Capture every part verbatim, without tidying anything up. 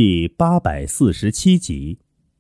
第八百四十七集。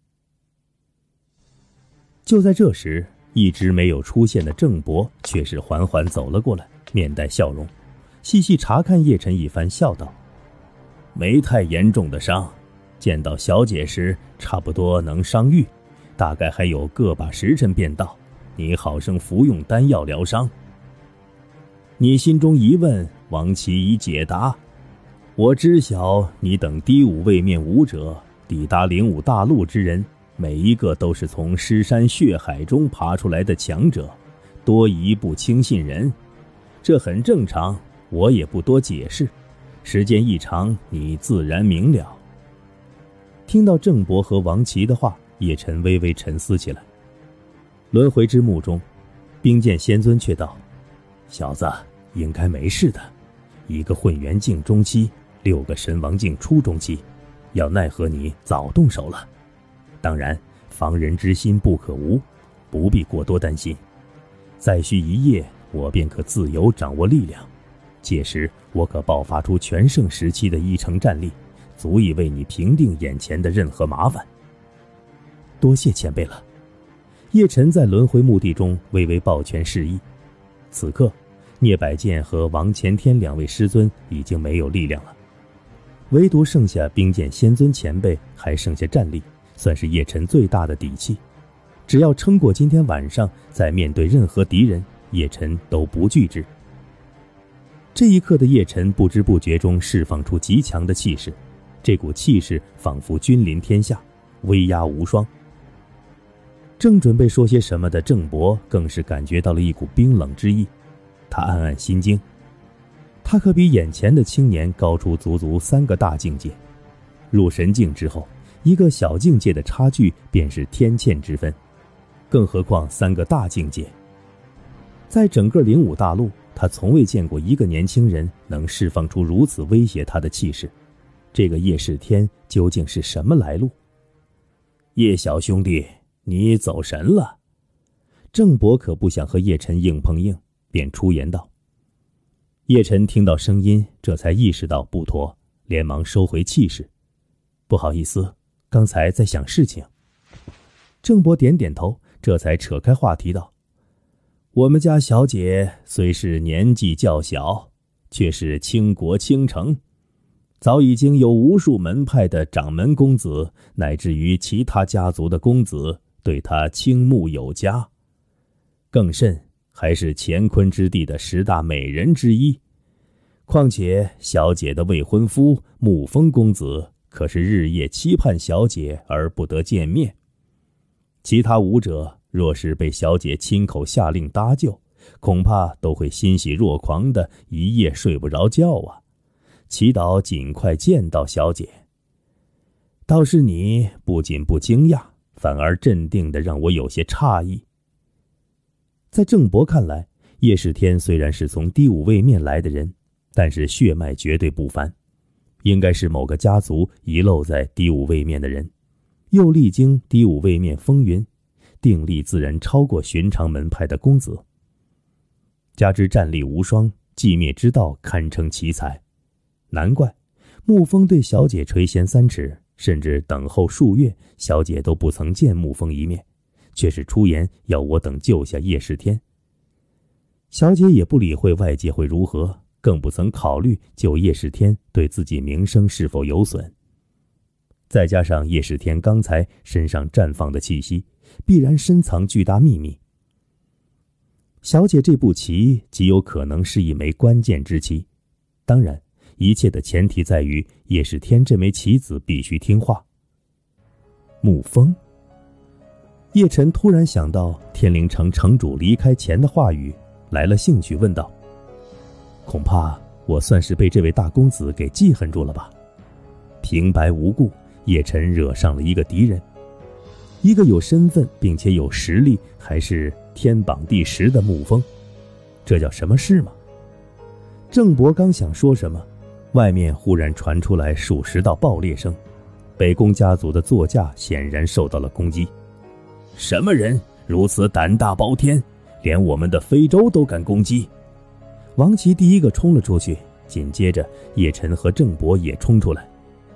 就在这时，一直没有出现的郑伯却是缓缓走了过来，面带笑容，细细查看叶晨一番，笑道：没太严重的伤，见到小姐时差不多能伤愈，大概还有个把时辰便到，你好生服用丹药疗伤。你心中疑问，王琦已解答。我知晓你等第五位面武者抵达灵武大陆之人，每一个都是从尸山血海中爬出来的强者，多疑不轻信人，这很正常，我也不多解释，时间一长，你自然明了。听到郑伯和王琦的话，叶晨微微沉思起来。轮回之墓中，冰剑仙尊却道：小子应该没事的，一个混元境中期，六个神王境初中期，要奈何你早动手了。当然防人之心不可无，不必过多担心，再需一夜，我便可自由掌握力量，届时我可爆发出全盛时期的一成战力，足以为你平定眼前的任何麻烦。多谢前辈了。叶晨在轮回墓地中微微抱拳示意。此刻聂百剑和王乾天两位师尊已经没有力量了，唯独剩下冰剑仙尊前辈还剩下战力，算是叶晨最大的底气。只要撑过今天晚上，再面对任何敌人，叶晨都不惧之。这一刻的叶晨不知不觉中释放出极强的气势，这股气势仿佛君临天下，威压无双。正准备说些什么的郑伯更是感觉到了一股冰冷之意，他暗暗心惊，他可比眼前的青年高出足足三个大境界，入神境之后，一个小境界的差距便是天堑之分，更何况三个大境界。在整个灵武大陆，他从未见过一个年轻人能释放出如此威胁他的气势，这个叶世天究竟是什么来路？叶小兄弟，你走神了。郑伯可不想和叶晨硬碰硬，便出言道。叶晨听到声音，这才意识到不妥，连忙收回气势。不好意思，刚才在想事情。郑伯点点头，这才扯开话题道：我们家小姐虽是年纪较小，却是倾国倾城，早已经有无数门派的掌门公子乃至于其他家族的公子对她倾慕有加，更甚还是乾坤之地的十大美人之一。况且小姐的未婚夫沐风公子可是日夜期盼小姐而不得见面，其他武者若是被小姐亲口下令搭救，恐怕都会欣喜若狂的一夜睡不着觉啊，祈祷尽快见到小姐。倒是你不仅不惊讶，反而镇定的让我有些诧异。在郑伯看来，叶世天虽然是从第五位面来的人，但是血脉绝对不凡，应该是某个家族遗漏在第五位面的人，又历经第五位面风云，定力自然超过寻常门派的公子，加之战力无双，寂灭之道堪称奇才，难怪沐风对小姐垂涎三尺，甚至等候数月，小姐都不曾见沐风一面，却是出言要我等救下叶世天。小姐也不理会外界会如何，更不曾考虑救叶世天对自己名声是否有损。再加上叶世天刚才身上绽放的气息，必然深藏巨大秘密。小姐这步棋极有可能是一枚关键之棋，当然一切的前提在于叶世天这枚棋子必须听话。沐风。叶晨突然想到天灵城城主离开前的话语，来了兴趣问道：恐怕我算是被这位大公子给记恨住了吧？平白无故，叶晨惹上了一个敌人，一个有身份并且有实力，还是天榜第十的沐风，这叫什么事吗？郑伯刚想说什么，外面忽然传出来数十道爆裂声，北宫家族的座驾显然受到了攻击。什么人如此胆大包天，连我们的非洲都敢攻击？王琦第一个冲了出去，紧接着叶晨和郑伯也冲出来。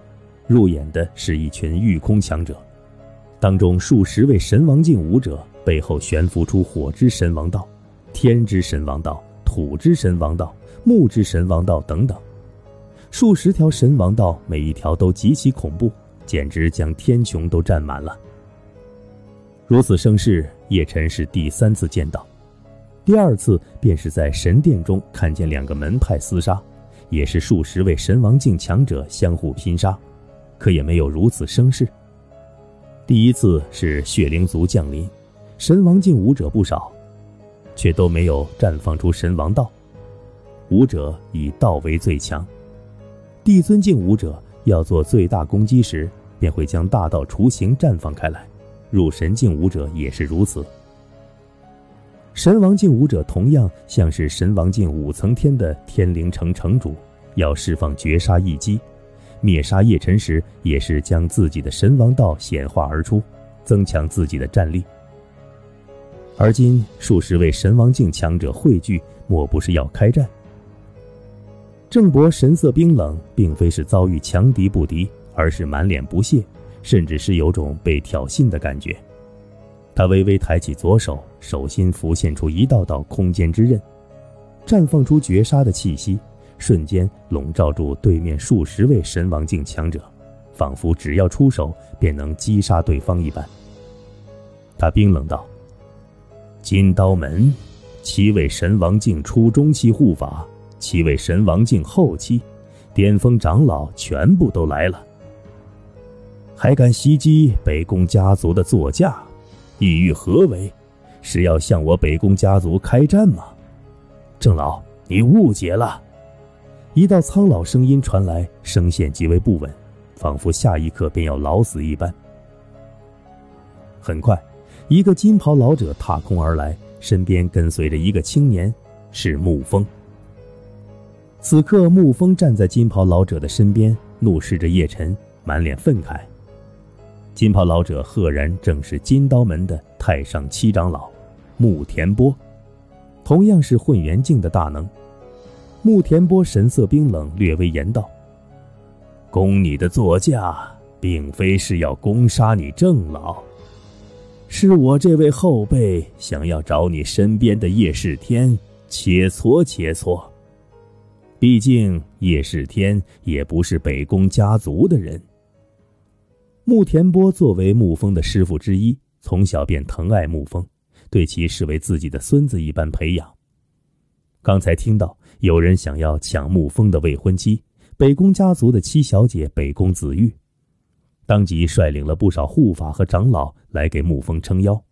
入演的是一群御空强者，当中数十位神王境武者背后悬浮出火之神王道、天之神王道、土之神王道、木之神王道等等，数十条神王道，每一条都极其恐怖，简直将天穹都占满了。如此声势，叶晨是第三次见到，第二次便是在神殿中看见两个门派厮杀，也是数十位神王境强者相互拼杀，可也没有如此声势。第一次是血灵族降临，神王境武者不少，却都没有绽放出神王道，武者以道为最强。帝尊境武者要做最大攻击时，便会将大道雏形绽放开来，入神境武者也是如此。神王境武者同样像是神王境五层天的天灵城城主，要释放绝杀一击，灭杀叶晨时也是将自己的神王道显化而出，增强自己的战力。而今数十位神王境强者汇聚，莫不是要开战。郑伯神色冰冷，并非是遭遇强敌不敌，而是满脸不屑，甚至是有种被挑衅的感觉。他微微抬起左手，手心浮现出一道道空间之刃，绽放出绝杀的气息，瞬间笼罩住对面数十位神王境强者，仿佛只要出手便能击杀对方一般。他冰冷道：金刀门七位神王境初中期护法，七位神王境后期巅峰长老全部都来了，还敢袭击北宫家族的座驾，意欲何为？是要向我北宫家族开战吗？郑老，你误解了。一道苍老声音传来，声线极为不稳，仿佛下一刻便要老死一般。很快，一个金袍老者踏空而来，身边跟随着一个青年，是沐风。此刻沐风站在金袍老者的身边，怒视着叶晨，满脸愤慨。金袍老者赫然正是金刀门的太上七长老穆田波，同样是混元境的大能。穆田波神色冰冷，略微言道：攻你的座驾，并非是要攻杀你郑老，是我这位后辈想要找你身边的叶世天切磋切磋。毕竟叶世天也不是北宫家族的人。穆田波作为沐风的师父之一，从小便疼爱沐风，对其视为自己的孙子一般培养。刚才听到有人想要抢沐风的未婚妻，北宫家族的七小姐北宫子玉，当即率领了不少护法和长老来给沐风撑腰。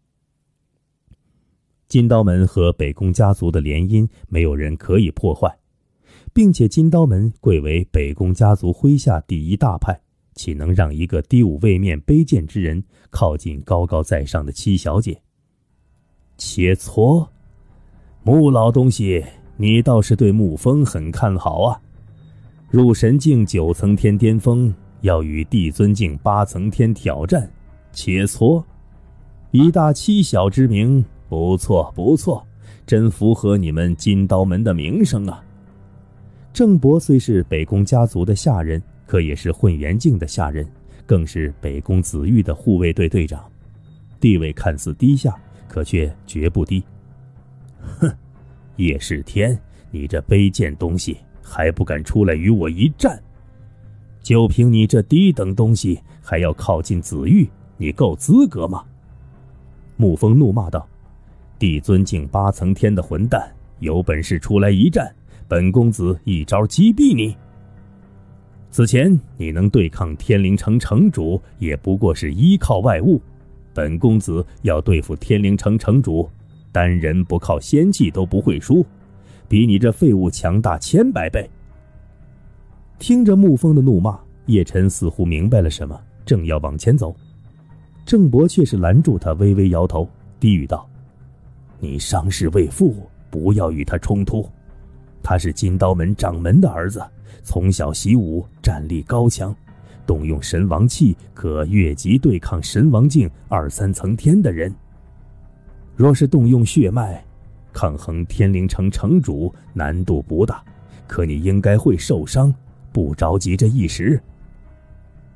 金刀门和北宫家族的联姻没有人可以破坏，并且金刀门贵为北宫家族麾下第一大派，岂能让一个低武位面卑贱之人靠近高高在上的七小姐？切磋？穆老东西，你倒是对沐风很看好啊。入神境九层天巅峰，要与帝尊境八层天挑战，切磋？以大欺小之名，不错不错，真符合你们金刀门的名声啊。郑伯虽是北宫家族的下人，可也是混元境的下人，更是北宫子玉的护卫队队长，地位看似低下，可却绝不低。哼，叶世天，你这卑贱东西，还不敢出来与我一战？就凭你这低等东西，还要靠近子玉，你够资格吗？沐风怒骂道：帝尊境八层天的混蛋，有本事出来一战，本公子一招击毙你。此前你能对抗天灵城城主，也不过是依靠外物，本公子要对付天灵城城主，单人不靠仙气都不会输，比你这废物强大千百倍。听着沐风的怒骂，叶晨似乎明白了什么，正要往前走，郑伯却是拦住他，微微摇头，低语道：你伤势未复，不要与他冲突。他是金刀门掌门的儿子，从小习武，战力高强，动用神王气可越级对抗神王境二三层天的人。若是动用血脉抗衡天灵城城主，难度不大，可你应该会受伤，不着急这一时。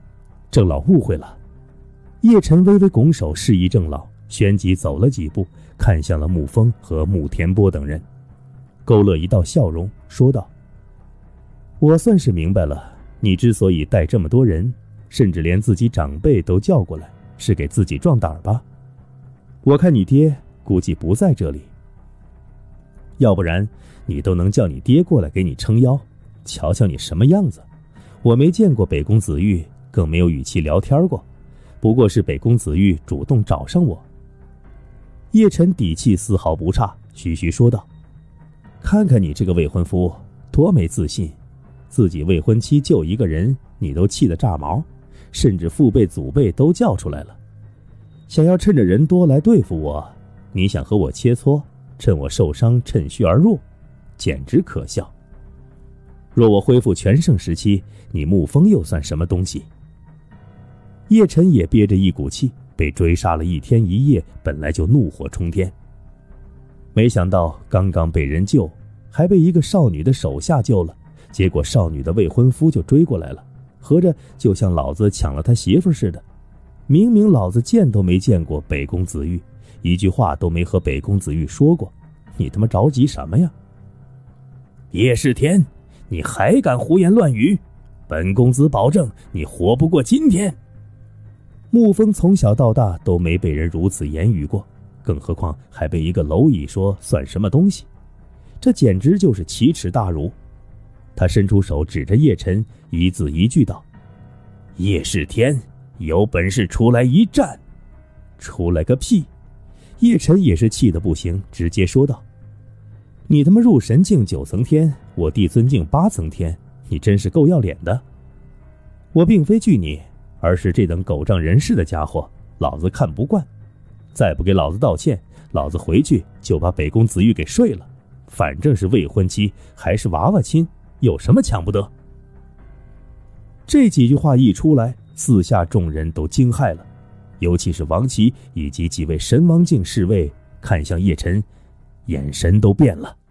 郑老误会了。叶晨微微拱手示意郑老，旋即走了几步，看向了穆风和穆田波等人，勾勒一道笑容，说道：我算是明白了，你之所以带这么多人，甚至连自己长辈都叫过来，是给自己壮胆吧？我看你爹估计不在这里，要不然你都能叫你爹过来给你撑腰，瞧瞧你什么样子。我没见过北宫子玉，更没有与其聊天过，不过是北宫子玉主动找上我。叶晨底气丝毫不差，徐徐说道：看看你这个未婚夫多没自信，自己未婚妻就一个人，你都气得炸毛，甚至父辈祖辈都叫出来了，想要趁着人多来对付我，你想和我切磋，趁我受伤趁虚而入，简直可笑。若我恢复全盛时期，你沐风又算什么东西？叶晨也憋着一股气，被追杀了一天一夜，本来就怒火冲天，没想到刚刚被人救，还被一个少女的手下救了，结果少女的未婚夫就追过来了，合着就像老子抢了他媳妇似的。明明老子见都没见过北宫子玉，一句话都没和北宫子玉说过，你他妈着急什么呀？叶世田，你还敢胡言乱语，本公子保证你活不过今天。沐风从小到大都没被人如此言语过，更何况还被一个蝼蚁说算什么东西，这简直就是奇耻大辱。他伸出手指着叶晨，一字一句道：叶世田，有本事出来一战。出来个屁！叶晨也是气得不行，直接说道：你他妈入神境九层天，我帝尊境八层天，你真是够要脸的。我并非惧你，而是这等狗仗人势的家伙，老子看不惯。再不给老子道歉，老子回去就把北宫子玉给睡了，反正是未婚妻，还是娃娃亲，有什么抢不得？这几句话一出来，四下众人都惊骇了，尤其是王琦以及几位神王境侍卫看向叶晨，眼神都变了。